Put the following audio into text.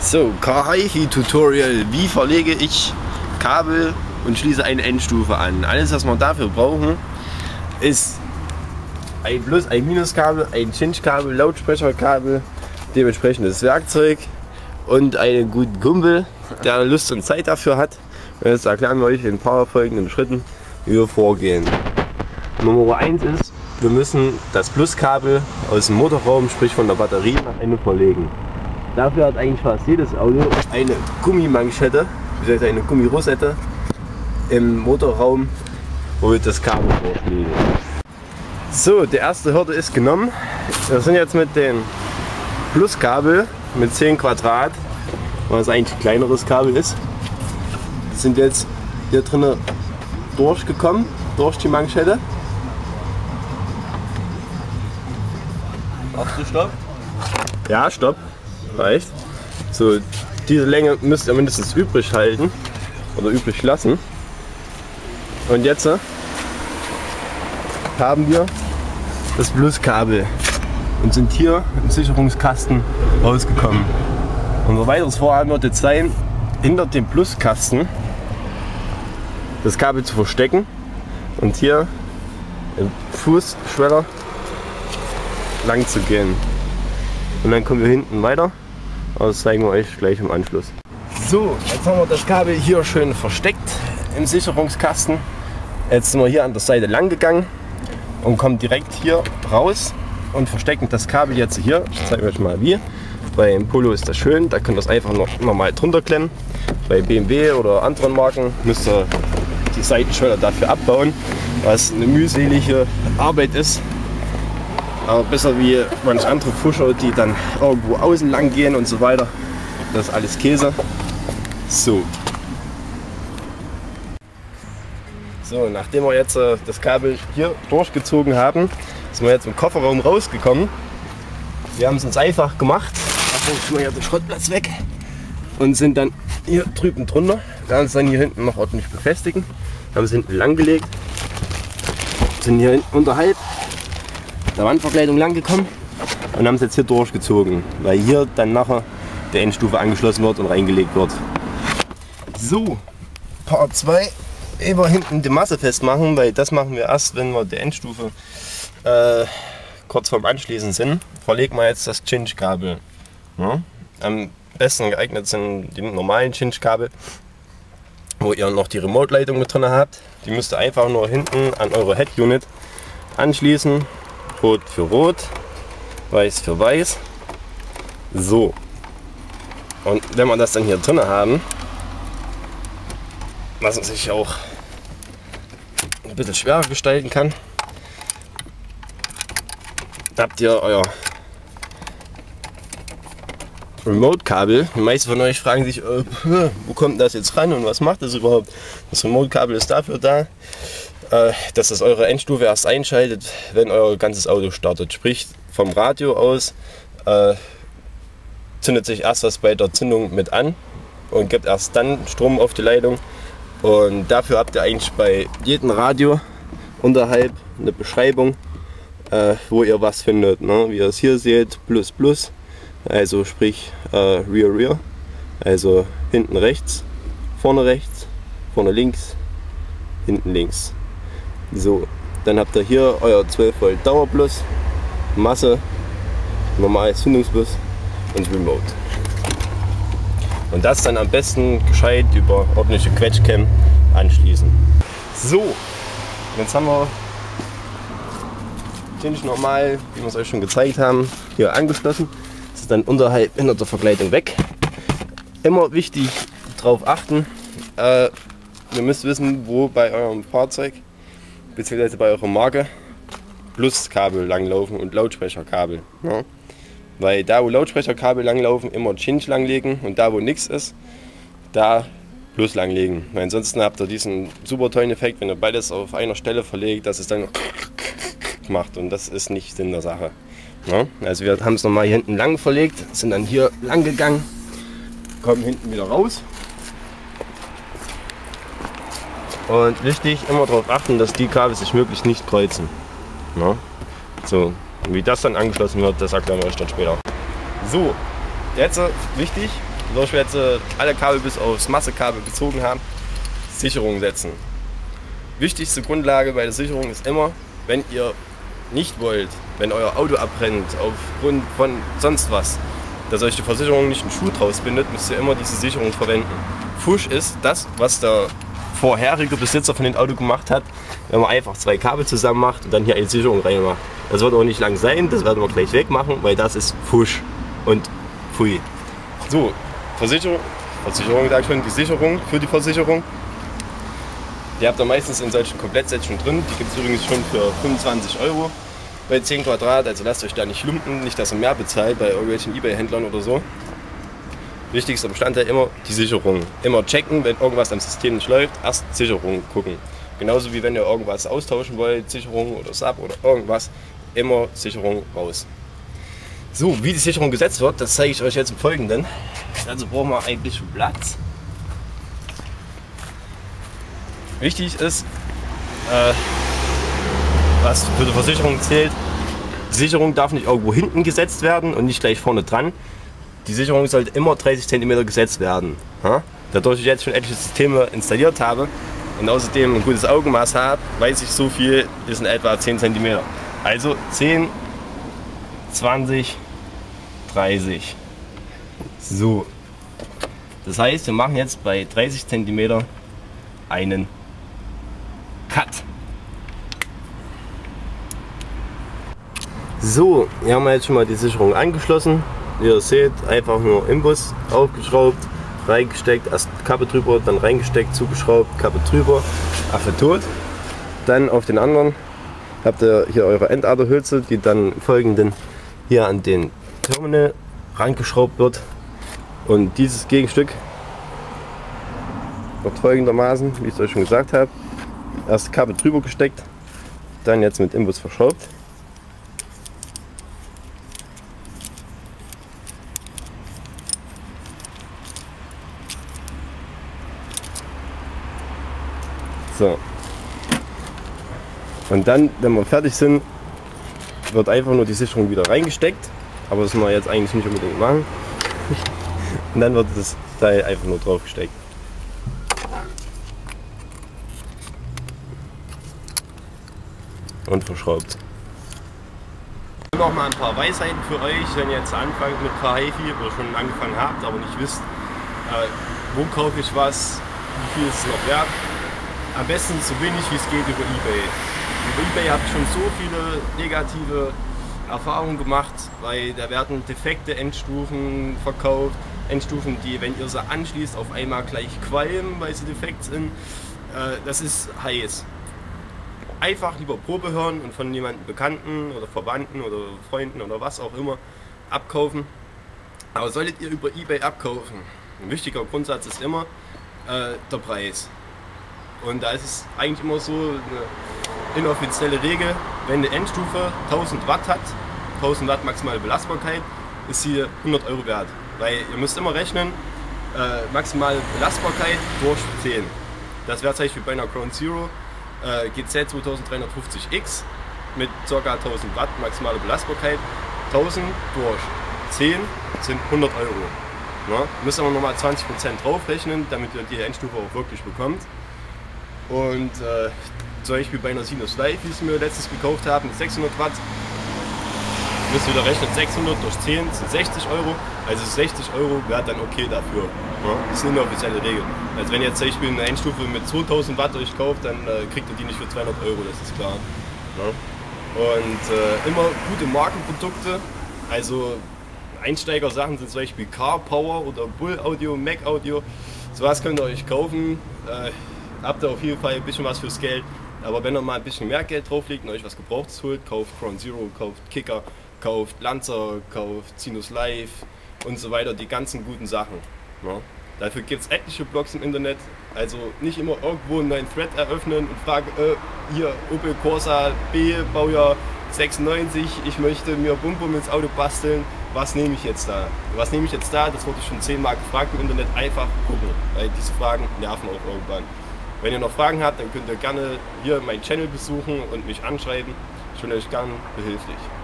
So, Car-HiFi-Tutorial. Wie verlege ich Kabel und schließe eine Endstufe an? Alles, was wir dafür brauchen, ist ein Plus-, ein Minuskabel, ein Cinch-Kabel, Lautsprecherkabel, dementsprechendes Werkzeug und einen guten Kumpel, der Lust und Zeit dafür hat. Und jetzt erklären wir euch in ein paar folgenden Schritten, wie wir vorgehen. Nummer 1 ist, wir müssen das Pluskabel aus dem Motorraum, sprich von der Batterie, nach Ende verlegen. Dafür hat eigentlich fast jedes Auto eine Gummimanschette, bzw. eine Gummirosette im Motorraum, wo wir das Kabel durchlegen. So, die erste Hürde ist genommen. Wir sind jetzt mit dem Pluskabel mit 10 Quadrat, was eigentlich ein kleineres Kabel ist, sind jetzt hier drinnen durchgekommen, durch die Manschette. Machst du Stopp? Ja, Stopp. Reicht. So, diese Länge müsst ihr mindestens übrig halten oder übrig lassen. Und jetzt haben wir das Pluskabel und sind hier im Sicherungskasten rausgekommen. Unser weiteres Vorhaben wird jetzt sein, hinter dem Pluskasten das Kabel zu verstecken und hier im Fußschweller lang zu gehen. Und dann kommen wir hinten weiter. Aber das zeigen wir euch gleich im Anschluss. So, jetzt haben wir das Kabel hier schön versteckt im Sicherungskasten. Jetzt sind wir hier an der Seite lang gegangen und kommen direkt hier raus und verstecken das Kabel jetzt hier. Ich zeige euch mal wie. Bei Polo ist das schön, da könnt ihr es einfach noch mal drunter klemmen. Bei BMW oder anderen Marken müsst ihr die Seitenschweller dafür abbauen, was eine mühselige Arbeit ist. Aber besser wie manche andere Fuscher, die dann irgendwo außen lang gehen und so weiter. Das ist alles Käse. So. So, nachdem wir jetzt das Kabel hier durchgezogen haben, sind wir jetzt im Kofferraum rausgekommen. Wir haben es uns einfach gemacht. Achtung, tun wir hier den Schrottplatz weg. Und sind dann hier drüben drunter. Wir haben es dann hier hinten noch ordentlich befestigen. Haben es hinten lang gelegt. Sind hier unterhalb der Wandverkleidung lang gekommen und haben es jetzt hier durchgezogen, weil hier dann nachher die Endstufe angeschlossen wird und reingelegt wird. So, Part 2, wir hinten die Masse festmachen, weil das machen wir erst, wenn wir die Endstufe kurz vorm Anschließen sind. Verlegen wir jetzt das Cinch-Kabel. Ja? Am besten geeignet sind die normalen Cinch-Kabel, wo ihr noch die Remote-Leitung mit drin habt. Die müsst ihr einfach nur hinten an eure Head-Unit anschließen. Rot für Rot, Weiß für Weiß. So. Und wenn wir das dann hier drin haben, was man sich auch ein bisschen schwerer gestalten kann, habt ihr euer Remote-Kabel. Die meisten von euch fragen sich, wo kommt das jetzt ran und was macht das überhaupt? Das Remote-Kabel ist dafür da, dass es eure Endstufe erst einschaltet, wenn euer ganzes Auto startet. Sprich, vom Radio aus zündet sich erst was bei der Zündung mit an und gibt erst dann Strom auf die Leitung. Und dafür habt ihr eigentlich bei jedem Radio unterhalb eine Beschreibung, wo ihr was findet. Ne? Wie ihr es hier seht, Plus Plus, also sprich Rear Rear, also hinten rechts, vorne links, hinten links. So, dann habt ihr hier euer 12 Volt Dauerplus, Masse, normales Zündungsplus und Remote. Und das dann am besten gescheit über ordentliche Quetschcam anschließen. So, jetzt haben wir Cinch normal, wie wir es euch schon gezeigt haben, hier angeschlossen. Das ist dann unterhalb hinter der Verkleidung weg. Immer wichtig darauf achten, ihr müsst wissen, wo bei eurem Fahrzeug bzw. bei eurer Marke Pluskabel langlaufen und Lautsprecherkabel. Ja? Weil da wo Lautsprecherkabel langlaufen, immer Cinch langlegen und da wo nichts ist, da Plus langlegen. Weil ansonsten habt ihr diesen super tollen Effekt, wenn ihr beides auf einer Stelle verlegt, dass es dann macht und das ist nicht Sinn der Sache. Ja? Also wir haben es nochmal hier hinten lang verlegt, sind dann hier lang gegangen, kommen hinten wieder raus. Und wichtig, immer darauf achten, dass die Kabel sich möglichst nicht kreuzen. Ja? So, und wie das dann angeschlossen wird, das erklären wir euch dann später. So, jetzt wichtig, dadurch wir jetzt alle Kabel bis aufs Massekabel gezogen haben, Sicherung setzen. Wichtigste Grundlage bei der Sicherung ist immer, wenn ihr nicht wollt, wenn euer Auto abbrennt aufgrund von sonst was, dass euch die Versicherung nicht einen Schuh draus bindet, müsst ihr immer diese Sicherung verwenden. Fusch ist das, was der vorherige Besitzer von dem Auto gemacht hat, wenn man einfach 2 Kabel zusammen macht und dann hier eine Sicherung reinmacht. Das wird auch nicht lang sein, das werden wir gleich wegmachen, weil das ist Fusch und Pfui. So, Versicherung sage ich schon, die Sicherung für die Versicherung. Die habt ihr meistens in solchen Komplettsätzen drin. Die gibt es übrigens schon für 25 € bei 10 Quadrat. Also lasst euch da nicht lumpen, nicht dass ihr mehr bezahlt bei irgendwelchen eBay-Händlern oder so. Wichtigster Bestandteil immer die Sicherung. Immer checken, wenn irgendwas am System nicht läuft, erst Sicherung gucken. Genauso wie wenn ihr irgendwas austauschen wollt, Sicherung oder SAP oder irgendwas, immer Sicherung raus. So, wie die Sicherung gesetzt wird, das zeige ich euch jetzt im Folgenden. Also brauchen wir ein bisschen Platz. Wichtig ist, was für die Versicherung zählt, die Sicherung darf nicht irgendwo hinten gesetzt werden und nicht gleich vorne dran. Die Sicherung sollte immer 30 cm gesetzt werden. Dadurch ich jetzt schon etliche Systeme installiert habe und außerdem ein gutes Augenmaß habe, weiß ich, so viel ist in etwa 10 cm. Also 10, 20, 30. So. Das heißt, wir machen jetzt bei 30 cm einen Cut. So, hier haben wir jetzt schon mal die Sicherung angeschlossen. Wie ihr seht, einfach nur Imbus aufgeschraubt, reingesteckt, erst Kappe drüber, dann reingesteckt, zugeschraubt, Kappe drüber, Affe tot. Dann auf den anderen habt ihr hier eure Endaderhülse, die dann folgenden hier an den Terminal rangeschraubt wird. Und dieses Gegenstück wird folgendermaßen, wie ich es euch schon gesagt habe, erst Kappe drüber gesteckt, dann jetzt mit Imbus verschraubt. So. Und dann, wenn wir fertig sind, wird einfach nur die Sicherung wieder reingesteckt. Aber das müssen wir jetzt eigentlich nicht unbedingt machen. Und dann wird das Teil einfach nur drauf gesteckt. Und verschraubt. Noch mal ein paar Weisheiten für euch, wenn ihr jetzt anfangt mit Car-HiFi oder schon angefangen habt, aber nicht wisst, wo kaufe ich was, wie viel ist es noch wert. Am besten so wenig wie es geht über eBay. Über eBay habe ich schon so viele negative Erfahrungen gemacht, weil da werden defekte Endstufen verkauft. Endstufen, die, wenn ihr sie anschließt, auf einmal gleich qualmen, weil sie defekt sind. Das ist heiß. Einfach lieber Probe hören und von jemandem Bekannten oder Verwandten oder Freunden oder was auch immer abkaufen. Aber solltet ihr über eBay abkaufen, ein wichtiger Grundsatz ist immer der Preis. Und da ist es eigentlich immer so eine inoffizielle Regel, wenn eine Endstufe 1000 Watt hat, 1000 Watt maximale Belastbarkeit, ist sie 100 € wert. Weil ihr müsst immer rechnen, maximale Belastbarkeit durch 10. Das wäre zum Beispiel bei einer Ground Zero GZ 2350X mit ca. 1000 Watt maximale Belastbarkeit. 1000 durch 10 sind 100 €. Ja, müsst aber nochmal 20% draufrechnen, damit ihr die Endstufe auch wirklich bekommt. Und zum Beispiel bei einer Sinus Live, die wir letztens gekauft haben, mit 600 Watt, müsst ihr wieder rechnen, 600 durch 10 sind 60 €, also 60 € wäre dann okay dafür. Ja, das ist eine offizielle Regel. Also wenn ihr jetzt zum Beispiel eine Endstufe mit 2000 Watt euch kauft, dann kriegt ihr die nicht für 200 €, das ist klar. Ja. Und immer gute Markenprodukte, also Einsteigersachen sind zum Beispiel Car Power oder Bull Audio, Mac Audio, sowas könnt ihr euch kaufen. Habt ihr auf jeden Fall ein bisschen was fürs Geld, aber wenn ihr mal ein bisschen mehr Geld drauflegt und euch was Gebrauchtes holt, kauft Ground Zero, kauft Kicker, kauft Lancer, kauft Sinus Live und so weiter, die ganzen guten Sachen. Ja. Dafür gibt es etliche Blogs im Internet, also nicht immer irgendwo einen neuen Thread eröffnen und fragen, hier Opel Corsa B, Baujahr 96, ich möchte mir Bum-Bum ins Auto basteln, was nehme ich jetzt da? Was nehme ich jetzt da? Das wurde schon 10-mal gefragt im Internet, einfach gucken, weil diese Fragen nerven auch irgendwann. Wenn ihr noch Fragen habt, dann könnt ihr gerne hier meinen Channel besuchen und mich anschreiben. Ich bin euch gern behilflich.